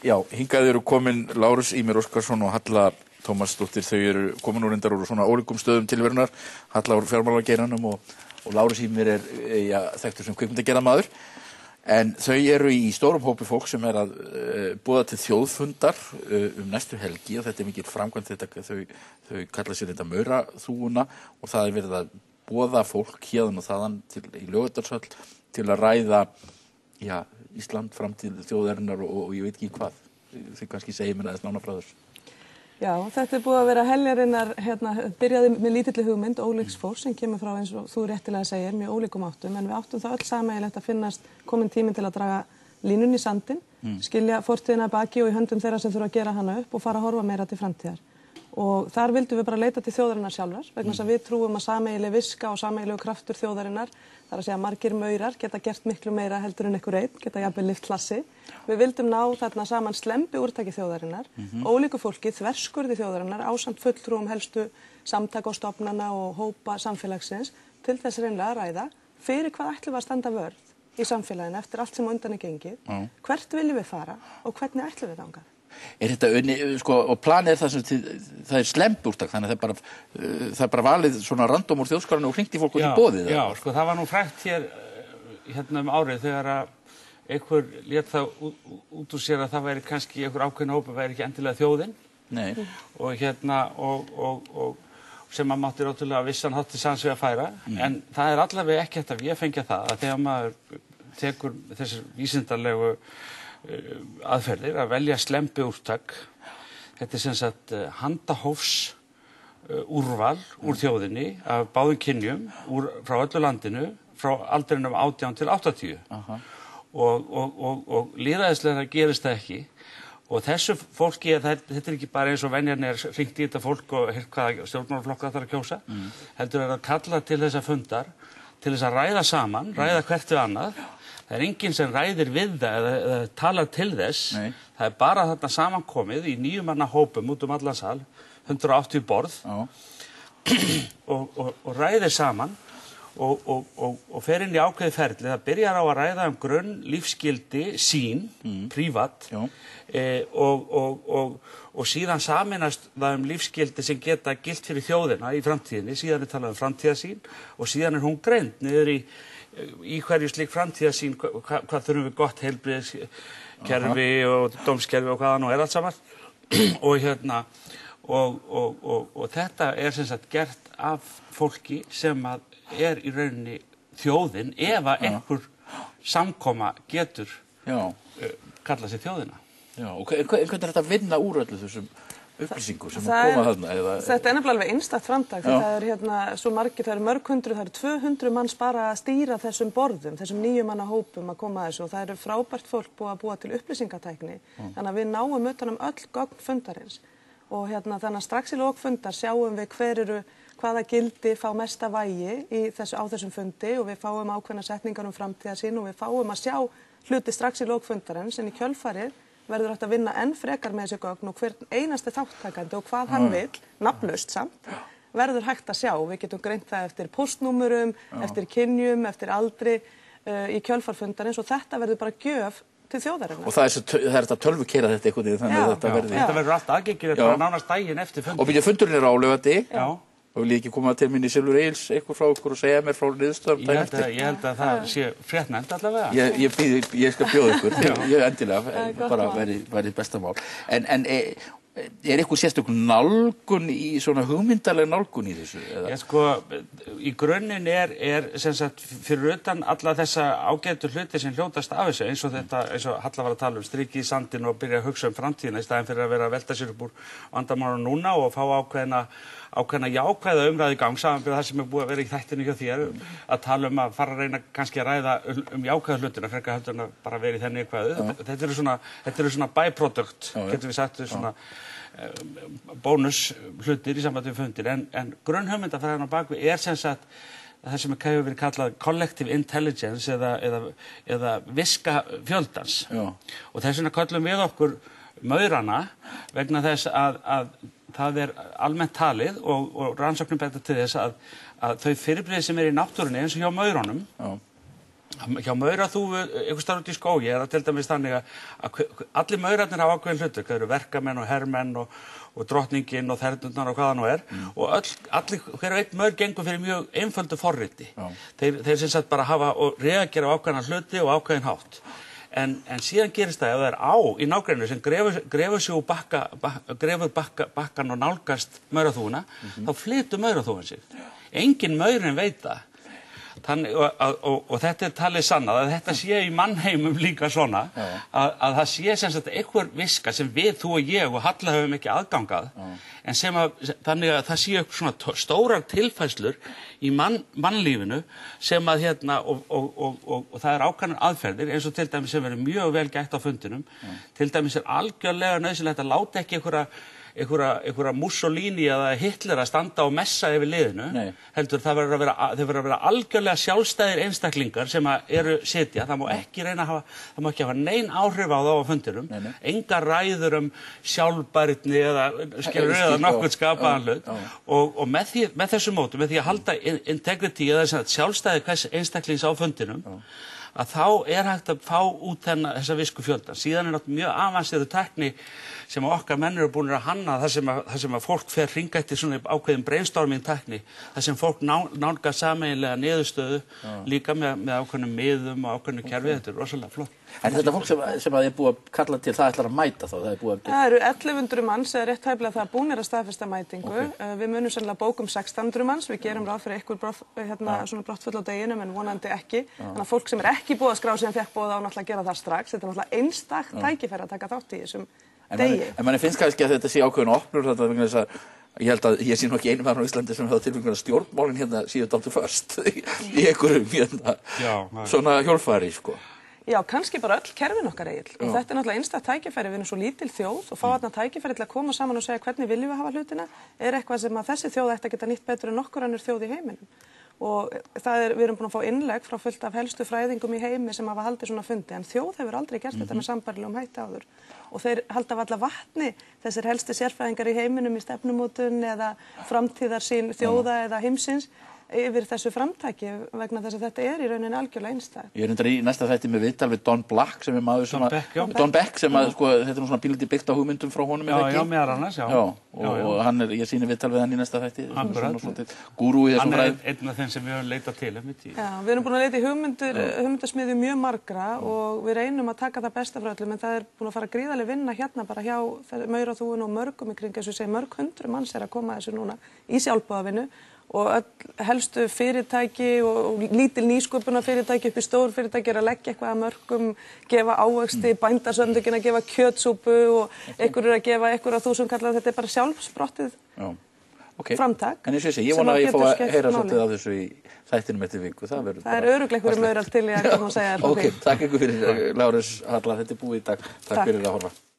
Já, hingað eru komin Lárus Ýmir Óskarsson og Halla Tómasdóttir. Þau eru komin úr reyndar úr svona ólíkum stöðum tilverunar. Halla úr fjármálageiranum og Lárus Ýmir þekktur sem kvikmyndagerðarmaður. En þau eru í stórum hópi fólk sem að boða til þjóðfundar næstu helgi og þetta mikil framkvæmd þau kalla sér þetta mauraþúfuna og það verið að boða fólk héðan og þaðan í Laugardalshöll til að ræða Ísland, framtíð þjóðarinnar og ég veit ekki hvað. Þið kannski segir mér aðeins nánar frá þessu. Já, þetta búið að vera heljarinnar, byrjaði með lítilli hugmynd, ólíks fólks sem kemur frá eins og þú réttilega segir, mjög ólíkum áttum, en við áttum það öll sameiginlegt að finnast komin tíminn til að draga línun í sandinn, skilja fortíðina baki og í höndum þeirra sem þurfa að gera hana upp og fara að horfa meira til framtíðar. Og þar vildum við bara leita til þjóðarinnar sjálfar, vegna þess að við trúum að sameiginleg viska og sameiginlegu kraftur þjóðarinnar, þar að segja margir maurar geta gert miklu meira heldur en einhver einn, geta jafnvel lyft hlassi. Við vildum ná þarna saman slembi úrtaki þjóðarinnar, ólíku fólki, þverskurði þjóðarinnar, ásamt fulltrúum helstu samtaka og stofnana og hópa samfélagsins, til þess reynilega að ræða fyrir hvað ætlum við að standa vörð í samfélaginu eftir allt sem á undan er gengið, hvert viljum við fara og hvernig ætlum við þangað. Þetta og planið það sem það slembúrtak, þannig að það er bara valið svona random úr þjóðskálanum og hringt í fólk og í boðið. Já, það var nú frægt hérna árið þegar að einhver lét það út úr sér að það væri kannski einhver ákveðin hópur væri ekki endilega þjóðin. Nei. Og sem að mátti rótulega vissan hátt til sanns við að færa, en það er allavega ekki hægt að ég fengja það að þegar maður tekur þessar vísindarlegu aðferðir að velja slembi úrtak. Þetta sem sagt handahófs úrval úr þjóðinni af báðum kynjum frá öllu landinu frá aldrinum 18 til 80. Og lýðræðislega gerist það ekki og þessu fólki, þetta er ekki bara eins og venjarnir hringt í þetta fólk og hvaða stjórnmálaflokka það þarf að kjósa, heldur að kalla til þessa fundar til þess að ræða saman, ræða hvert við annað. Það er enginn sem ræðir við það eða talar til þess. Nei. Það er bara þarna samankomið í 9 manna hópum út allan sal, 180 borð og ræðir saman og fer inn í ákveðið ferli. Það byrjar á að ræða grunn, lífsgildi, sýn, prívat og síðan sameinast það lífsgildi sem geta gilt fyrir þjóðina í framtíðinni. Síðan er talað framtíðarsýn og síðan er hún greind niður í hverju slík framtíðarsýn, hvað þurfum við gott heilbrigðiskerfi og dómskerfi og hvaða nú er allt saman. og þetta er sem sagt gert af fólki sem að er í rauninni þjóðin ef að einhver samkoma getur kallað sig þjóðina. Já, og hvernig er þetta að vinna úr öllu þessum upplýsingur sem koma þarna? Þetta er nefnilega alveg einstakt framtak. Það er svo margir, það eru mörg hundruð, það eru 200 manns bara að stýra þessum borðum, þessum 9 manna hópum að koma að þessu og það eru frábært fólk búið að búa til upplýsingatækni. Þannig að við náum utan öll gögn fundarins og þannig að strax í lok fundar sjáum við hvaða gildi fá mesta vægi á þessum fundi og við fáum ákveðna setningar framtíðarsýn og við fáum að sjá hluti strax í lok fundarins en í kjölfarið verður hægt að vinna enn frekar með þessi gögn og hver einasti þáttakandi og hvað hann vill, nafnlaust samt, verður hægt að sjá. Við getum greint það eftir póstnúmerum, eftir kynjum, eftir aldri í kjölfarfundarins og þetta verður bara gjöf til þjóðarinnar. Og það er þetta tölvukeyra þetta einhvern veginn þannig að þetta verður allt aðgengilegt bara nánast daginn eftir fundin. Og fundurinn er á Laugardegi. Já. Og vil ég ekki koma til minni Silfur Egils eitthvað frá ykkur og segja mér frá niðurstöðum daginn eftir? Ég held að það sé fréttnefnt allavega. Ég skal bjóða ykkur, ég endilega, bara verið besta mál. En er eitthvað sérstök nálgun í svona hugmyndaleg nálgun í þessu? Í grunninn er sem sagt fyrir utan alla þessa ágætu hluti sem hljótast af þessu eins og Halla var að tala strikið í sandinn og byrja að hugsa framtíðina í staðinn fyrir að vera að velta sér upp úr vandamálum núna og fá ákveðna jákvæða umræðu í gang samanborið það sem er búið að vera í þættinu hjá þér að tala að fara að reyna kannski að ræða jákvæða hlutina frekar heldur en að bara vera í þenni eitthvað. Þetta eru svona byproduct, getum við sagt, svona bónus hlutir í sambandi við fundir en grunnhugmyndafræðin á bakvið er sem sagt það sem hefur verið kallað collective intelligence eða viska fjöldans. Og þess vegna köllum við okkur maurana vegna þess að það er almennt talið og rannsóknir benda til þess að þau fyrirbrigði sem í náttúrunni eins og hjá maurunum Hjá mauraþúfu, einhvers staðar út í skógi, það til dæmis þannig að allir maurarnir hafa ákveðin hlutverk, það eru verkamenn og hermenn og drottningin og þernurnar og hvað það nú er og allir, hver og einn maur gengur fyrir mjög einföldu forriti. Þeir sem sagt bara hafa og reagera á ákveðna hluti og ákveðin hátt. En síðan gerist það ef það er á í nágrenninu sem grefur sig úr bakkan og nálgast mauraþúfuna, þá flytur mauraþúfan sig. Engin maurinn veit það. Og þetta talið sannað að þetta sé í mannheimum líka svona að það sé sem sagt einhver viska sem við, þú og ég og Halla höfum ekki aðgangað en sem þannig að það sé svona stórar tilfærslur í mannlífinu sem að og það er ákveðnar aðferðir eins og til dæmis sem verður mjög vel gætt á fundinum til dæmis algjörlega nauðsynlegt að láta ekki einhverja Mussolini eða Hitler að standa og messa yfir liðinu. Heldur þeir verður að vera algjörlega sjálfstæðir einstaklingar sem eru sitja. Það má ekki hafa nein áhrif á þá á fundinum. Engar ræður sjálfbærni eða nokkurn skapaðan hlut. Og með þessu mótu, með því að halda integrity eða sjálfstæði hvers einstaklings á fundinum, að þá er hægt að fá út þessa visku fjöldan. Síðan er náttúrulega mjög avansíruð tækni sem okkar menn eru búin að hanna þar sem að fólk fer hringa eftir svona ákveðin brainstorming tækni, þar sem fólk nálgar sameiginlega niðurstöðu líka með ákveðnum miðum og ákveðnum kerfi. Þetta er rosalega flott. En þetta fólk sem að er búið að kalla til, það ætlar að mæta þá? Það eru 1100 manns eða rétt hæflega það búnir að staðfesta mætingu. Við munum sennilega bókum 1600 manns, við gerum ráð fyrir eitthvað svona brottfull á deginum en vonandi ekki. Þannig að fólk sem er ekki búið að skrá sig en fékk boð á náttúrulega að gera það strax. Þetta er náttúrulega einstakt tækifæri að taka þátt í þessum degi. En manni finnst kannski að þetta sé ákveðin opnur þetta vegna þess að ég held að ég sé nú ekki einu maður á Íslandi sem hafa tilfengjum að stjórnmálin hérna séu dálítið först í einhverjum svona hjólfari, sko. Já, kannski bara öll kerfin okkar Egill. Og þetta er náttúrulega einstakt tækifæri, við erum svo lítil þjóð og fá þarna tækifæri til að koma saman og segja hvernig viljum við hafa hlutina, er eitthvað sem að þessi þjóð ætti að geta nýtt betur en nokkur önnur þjóð í heiminum. Og við erum búin að fá innlegg frá fullt af helstu fræðingum í heimi sem hafa haldið svona fundi, en þjóð hefur aldrei gert þetta með sambærilegum hætti áður. Og þeir halda varla vatni, þessir helstu sérfræðingar í heiminum í stefnumótun eða framtíðarsýn þjóða eða heimsins yfir þessu framtaki vegna þess að þetta er í rauninni algjörlega einstakt. Ég er reyndar í næsta þætti með viðtal við Don Black sem er maður sem Don Beck sem að sko þetta er nú svona pínlítið byggt á hugmyndum frá honum Já, meðal annars, já. Og hann ég sýni viðtal við hann í næsta þætti. Gúrú í þessum fræðum. Hann er einn af þeim sem við höfum leitað til einmitt í. Já, við erum búin að leita í hugmyndasmiðju mjög margra og við reynum að taka það besta frá öllum en það er búin að fara gríðarleg vinna hérna bara hjá mauraþúfun og mörgum í kring eins og ég segi mörg hundruð manns er að koma þessu núna í sjálfboðavinnu og öll helstu fyrirtæki og lítil nýsköpunarfyrirtæki upp í stór fyrirtæki er að leggja eitthvað að mörkum, gefa ávexti, bændasamtökin að gefa kjötsúpu og einhver er að gefa einhver á 1000 kallar, þetta er bara sjálfsprottið framtak. En ég vona að ég fá að heyra svolítið af þessu í þættinum eftir viku. Það er örugglega einhverjum maurar til í að koma að segja þér frá því. Takk ykkur fyrir Lárus Halla, þetta er búið í dag. Takk fyrir að horfa.